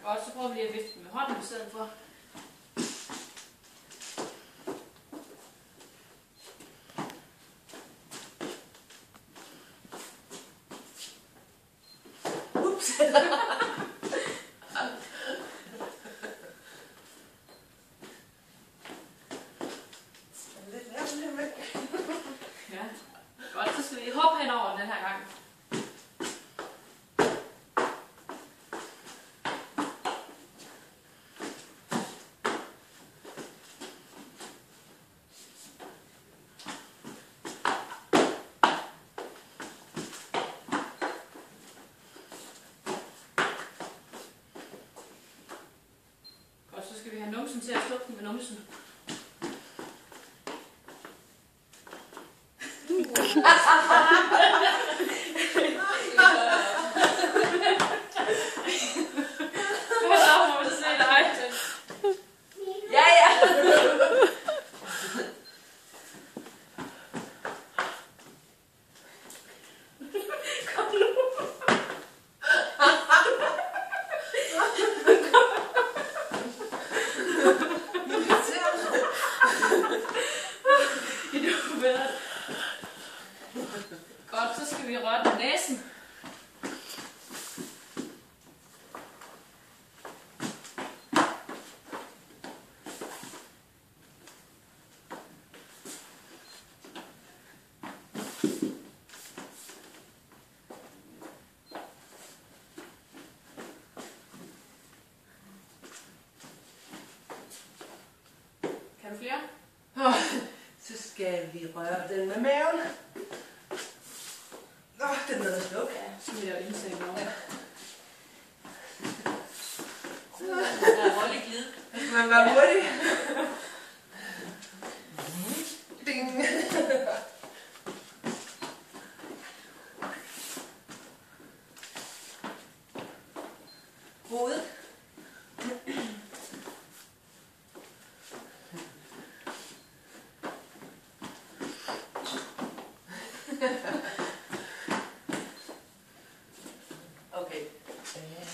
Godt, så prøver vi lige at vifte med hånden i stedet for. Ups! Ja, godt, så skal vi hoppe henover den her gang. Godt, så skal vi have numsen til at slukke den med numsen. Så må vi se dig. Ja, ja. Kom nu. Godt, så skal vi røre næsen. Kan du flere? Så skal vi røre den med maven. Den er der sluk. Ja, så vil jeg jo indsætte over. Ja. Der er rolig glid. Man var hurtig. Ding. Hovedet. Okay.